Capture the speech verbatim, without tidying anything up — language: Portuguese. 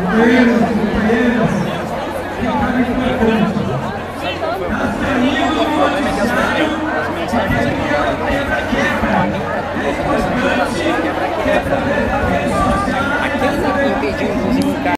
companheiros, companheiras, recado importante. Está saindo o noticiário